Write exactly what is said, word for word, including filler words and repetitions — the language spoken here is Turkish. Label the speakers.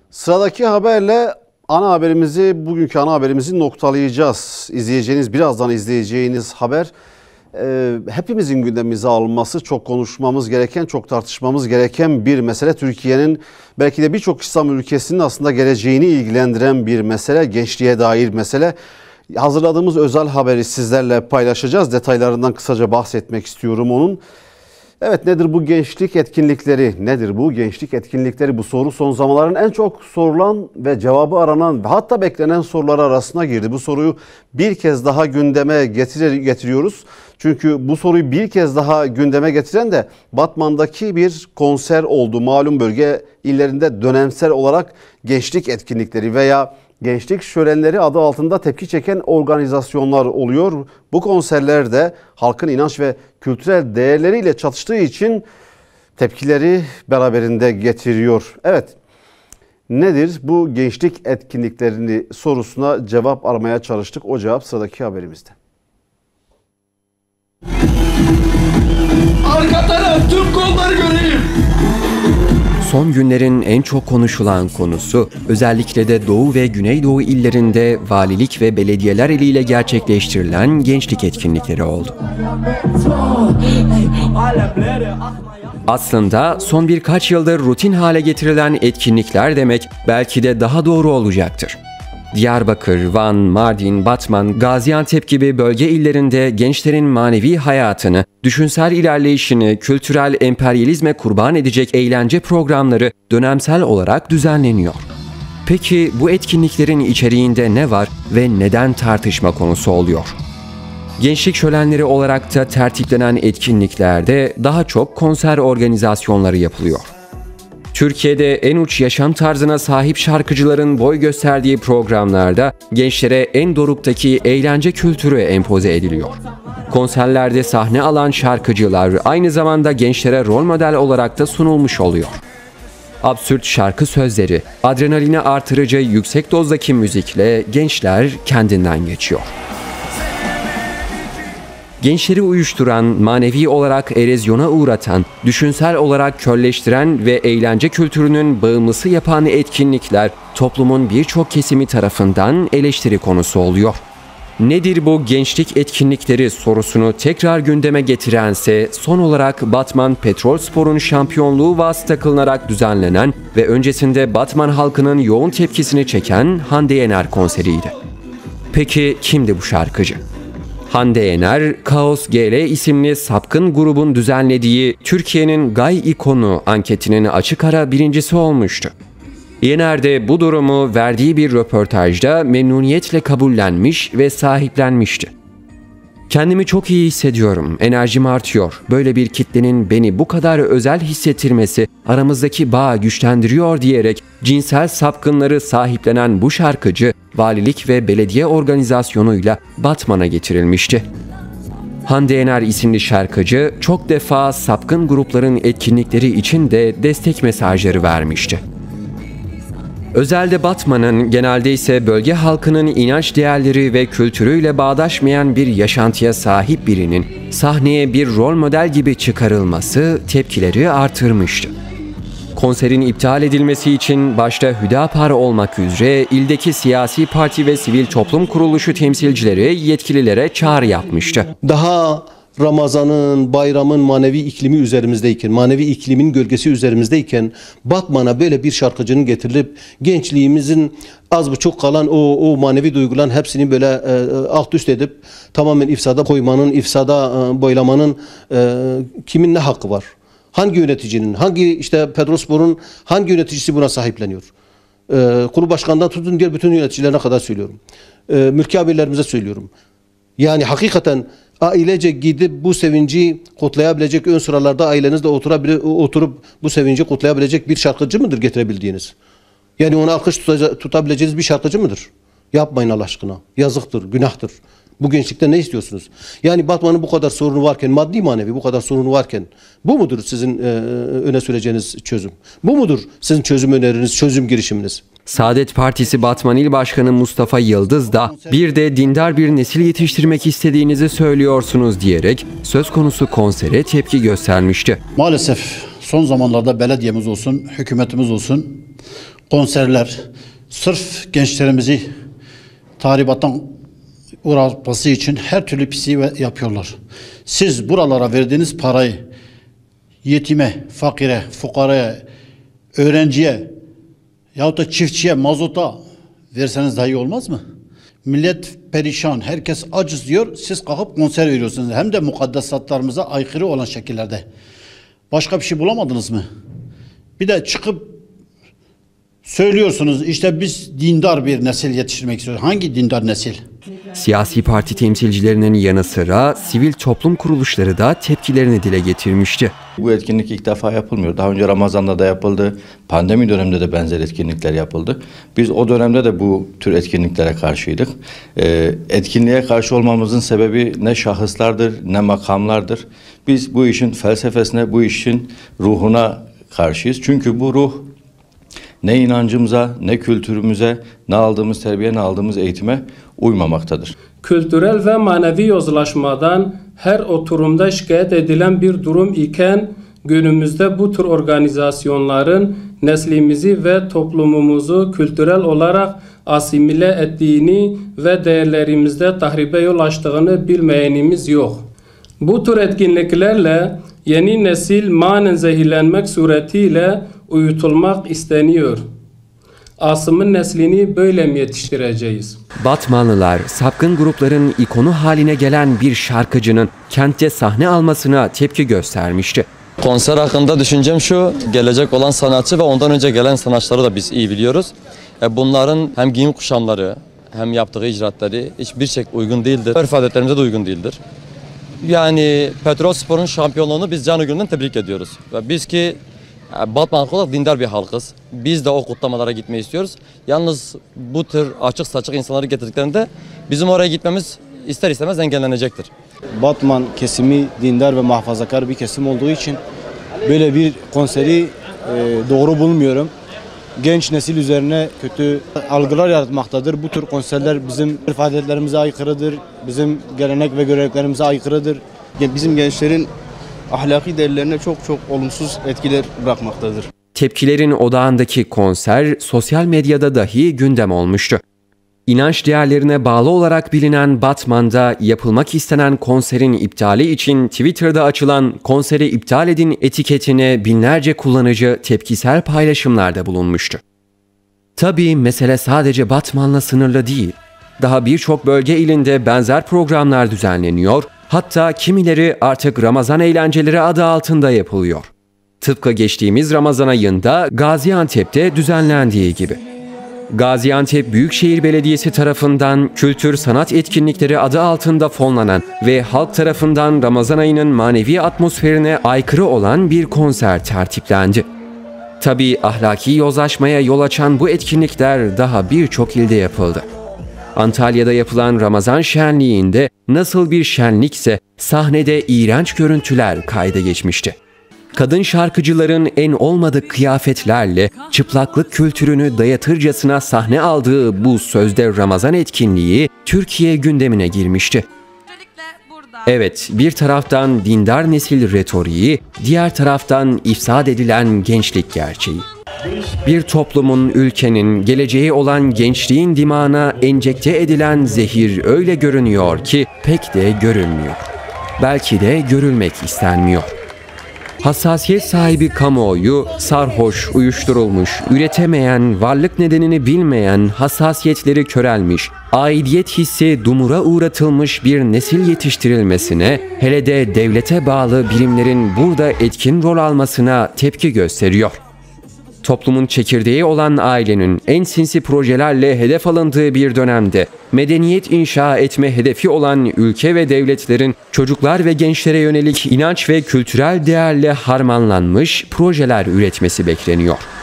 Speaker 1: Sıradaki haberle ana haberimizi, bugünkü ana haberimizi noktalayacağız. İzleyeceğiniz, birazdan izleyeceğiniz haber e, hepimizin gündemimize alınması, çok konuşmamız gereken, çok tartışmamız gereken bir mesele. Türkiye'nin belki de birçok İslam ülkesinin aslında geleceğini ilgilendiren bir mesele, gençliğe dair mesele. Hazırladığımız özel haberi sizlerle paylaşacağız. Detaylarından kısaca bahsetmek istiyorum onun. Evet, nedir bu gençlik etkinlikleri? Nedir bu gençlik etkinlikleri? Bu soru son zamanların en çok sorulan ve cevabı aranan ve hatta beklenen sorular arasına girdi. Bu soruyu bir kez daha gündeme getirir, getiriyoruz. Çünkü bu soruyu bir kez daha gündeme getiren de Batman'daki bir konser oldu. Malum bölge illerinde dönemsel olarak gençlik etkinlikleri veya gençlik şölenleri adı altında tepki çeken organizasyonlar oluyor. Bu konserlerde halkın inanç ve kültürel değerleriyle çatıştığı için tepkileri beraberinde getiriyor. Evet, nedir bu gençlik etkinliklerini sorusuna cevap aramaya çalıştık. O cevap sıradaki haberimizde.
Speaker 2: Arka taraf, tüm kolları göreyim.
Speaker 3: Son günlerin en çok konuşulan konusu, özellikle de Doğu ve Güneydoğu illerinde valilik ve belediyeler eliyle gerçekleştirilen gençlik etkinlikleri oldu. Aslında son birkaç yıldır rutin hale getirilen etkinlikler demek belki de daha doğru olacaktır. Diyarbakır, Van, Mardin, Batman, Gaziantep gibi bölge illerinde gençlerin manevi hayatını, düşünsel ilerleyişini, kültürel emperyalizme kurban edecek eğlence programları dönemsel olarak düzenleniyor. Peki bu etkinliklerin içeriğinde ne var ve neden tartışma konusu oluyor? Gençlik şölenleri olarak da tertiplenen etkinliklerde daha çok konser organizasyonları yapılıyor. Türkiye'de en uç yaşam tarzına sahip şarkıcıların boy gösterdiği programlarda gençlere en doruktaki eğlence kültürü empoze ediliyor. Konserlerde sahne alan şarkıcılar aynı zamanda gençlere rol model olarak da sunulmuş oluyor. Absürt şarkı sözleri, adrenalini artırıcı yüksek dozdaki müzikle gençler kendinden geçiyor. Gençleri uyuşturan, manevi olarak erozyona uğratan, düşünsel olarak körleştiren ve eğlence kültürünün bağımlısı yapan etkinlikler toplumun birçok kesimi tarafından eleştiri konusu oluyor. Nedir bu gençlik etkinlikleri sorusunu tekrar gündeme getirense son olarak Batman Petrolspor'un şampiyonluğu vasıta kılınarak düzenlenen ve öncesinde Batman halkının yoğun tepkisini çeken Hande Yener konseriydi. Peki kimdi bu şarkıcı? Hande Yener, Kaos G L isimli sapkın grubun düzenlediği Türkiye'nin Gay ikonu anketinin açık ara birincisi olmuştu. Yener de bu durumu verdiği bir röportajda memnuniyetle kabullenmiş ve sahiplenmişti. Kendimi çok iyi hissediyorum, enerjim artıyor. Böyle bir kitlenin beni bu kadar özel hissettirmesi aramızdaki bağı güçlendiriyor diyerek cinsel sapkınları sahiplenen bu şarkıcı, valilik ve belediye organizasyonuyla Batman'a getirilmişti. Hande Yener isimli şarkıcı çok defa sapkın grupların etkinlikleri için de destek mesajları vermişti. Özelde Batman'ın, genelde ise bölge halkının inanç değerleri ve kültürüyle bağdaşmayan bir yaşantıya sahip birinin sahneye bir rol model gibi çıkarılması tepkileri artırmıştı. Konserin iptal edilmesi için başta Hüdapar olmak üzere ildeki siyasi parti ve sivil toplum kuruluşu temsilcileri yetkililere çağrı yapmıştı.
Speaker 4: Daha Ramazan'ın, bayramın manevi iklimi üzerimizdeyken, manevi iklimin gölgesi üzerimizdeyken Batman'a böyle bir şarkıcının getirilip gençliğimizin az buçuk kalan o, o manevi duyguların hepsini böyle e, alt üst edip tamamen ifsada koymanın, ifsada e, boylamanın e, kimin ne hakkı var? Hangi yöneticinin, hangi işte Petrolspor'un hangi yöneticisi buna sahipleniyor? E, Kurul başkanından tutun diğer bütün yöneticilerine kadar söylüyorum. E, mülki amirlerimize söylüyorum. Yani hakikaten ailece gidip bu sevinci kutlayabilecek, ön sıralarda ailenizle oturup bu sevinci kutlayabilecek bir şarkıcı mıdır getirebildiğiniz? Yani ona alkış tutabileceğiniz bir şarkıcı mıdır? Yapmayın Allah aşkına. Yazıktır, günahtır. Bu gençlikte ne istiyorsunuz? Yani Batman'ın bu kadar sorunu varken, maddi manevi bu kadar sorunu varken bu mudur sizin e, öne süreceğiniz çözüm? Bu mudur sizin çözüm öneriniz, çözüm girişiminiz?
Speaker 3: Saadet Partisi Batman İl Başkanı Mustafa Yıldız da bir de dindar bir nesil yetiştirmek istediğinizi söylüyorsunuz diyerek söz konusu konsere tepki göstermişti.
Speaker 5: Maalesef son zamanlarda belediyemiz olsun, hükümetimiz olsun konserler sırf gençlerimizi tahribattan uğratması için her türlü pisliği yapıyorlar. Siz buralara verdiğiniz parayı yetime, fakire, fukaraya, öğrenciye yahut da çiftçiye, mazota verseniz daha iyi olmaz mı? Millet perişan, herkes acız diyor, siz kalkıp konser veriyorsunuz. Hem de mukaddesatlarımıza aykırı olan şekillerde. Başka bir şey bulamadınız mı? Bir de çıkıp söylüyorsunuz, işte biz dindar bir nesil yetiştirmek istiyoruz. Hangi dindar nesil?
Speaker 3: Siyasi parti temsilcilerinin yanı sıra sivil toplum kuruluşları da tepkilerini dile getirmişti.
Speaker 6: Bu etkinlik ilk defa yapılmıyor. Daha önce Ramazan'da da yapıldı. Pandemi döneminde de benzer etkinlikler yapıldı. Biz o dönemde de bu tür etkinliklere karşıydık. Ee, etkinliğe karşı olmamızın sebebi ne şahıslardır ne makamlardır. Biz bu işin felsefesine, bu işin ruhuna karşıyız. Çünkü bu ruh ne inancımıza, ne kültürümüze, ne aldığımız terbiye, ne aldığımız eğitime uymamaktadır.
Speaker 7: Kültürel ve manevi yozlaşmadan her oturumda şikayet edilen bir durum iken günümüzde bu tür organizasyonların neslimizi ve toplumumuzu kültürel olarak asimile ettiğini ve değerlerimizde tahribe yol açtığını bilmeyenimiz yok. Bu tür etkinliklerle yeni nesil manen zehirlenmek suretiyle uyutulmak isteniyor. Asım'ın neslini böyle mi yetiştireceğiz?
Speaker 3: Batmanlılar, sapkın grupların ikonu haline gelen bir şarkıcının kentte sahne almasına tepki göstermişti.
Speaker 8: Konser hakkında düşüncem şu, gelecek olan sanatçı ve ondan önce gelen sanatçıları da biz iyi biliyoruz. Bunların hem giyim kuşamları hem yaptığı icraatları hiçbir şey uygun değildir. Örf adetlerimize de uygun değildir. Yani Petrolspor'un şampiyonluğunu biz canı gönülden tebrik ediyoruz. Ve biz ki Batman olarak dindar bir halkız. Biz de o kutlamalara gitmeyi istiyoruz. Yalnız bu tür açık saçık insanları getirdiklerinde bizim oraya gitmemiz ister istemez engellenecektir.
Speaker 9: Batman kesimi dindar ve muhafazakar bir kesim olduğu için böyle bir konseri e, doğru bulmuyorum. Genç nesil üzerine kötü algılar yaratmaktadır. Bu tür konserler bizim örf adetlerimize aykırıdır. Bizim gelenek ve göreneklerimize aykırıdır.
Speaker 10: Bizim gençlerin ahlaki değerlerine çok çok olumsuz etkiler bırakmaktadır.
Speaker 3: Tepkilerin odağındaki konser sosyal medyada dahi gündem olmuştu. İnanç değerlerine bağlı olarak bilinen Batman'da yapılmak istenen konserin iptali için Twitter'da açılan "konseri iptal edin" etiketine binlerce kullanıcı tepkisel paylaşımlarda bulunmuştu. Tabii mesele sadece Batman'la sınırlı değil. Daha birçok bölge ilinde benzer programlar düzenleniyor, hatta kimileri artık Ramazan eğlenceleri adı altında yapılıyor. Tıpkı geçtiğimiz Ramazan ayında Gaziantep'te düzenlendiği gibi. Gaziantep Büyükşehir Belediyesi tarafından kültür sanat etkinlikleri adı altında fonlanan ve halk tarafından Ramazan ayının manevi atmosferine aykırı olan bir konser tertiplendi. Tabii ahlaki yozlaşmaya yol açan bu etkinlikler daha birçok ilde yapıldı. Antalya'da yapılan Ramazan şenliğinde nasıl bir şenlikse sahnede iğrenç görüntüler kayda geçmişti. Kadın şarkıcıların en olmadık kıyafetlerle çıplaklık kültürünü dayatırcasına sahne aldığı bu sözde Ramazan etkinliği Türkiye gündemine girmişti. Evet, bir taraftan dindar nesil retoriği, diğer taraftan ifsad edilen gençlik gerçeği. Bir toplumun, ülkenin, geleceği olan gençliğin dimağına enjekte edilen zehir öyle görünüyor ki pek de görünmüyor. Belki de görülmek istenmiyor. Hassasiyet sahibi kamuoyu, sarhoş, uyuşturulmuş, üretemeyen, varlık nedenini bilmeyen, hassasiyetleri körelmiş, aidiyet hissi dumura uğratılmış bir nesil yetiştirilmesine, hele de devlete bağlı birimlerin burada etkin rol almasına tepki gösteriyor. Toplumun çekirdeği olan ailenin en sinsi projelerle hedef alındığı bir dönemde medeniyet inşa etme hedefi olan ülke ve devletlerin çocuklar ve gençlere yönelik inanç ve kültürel değerle harmanlanmış projeler üretmesi bekleniyor.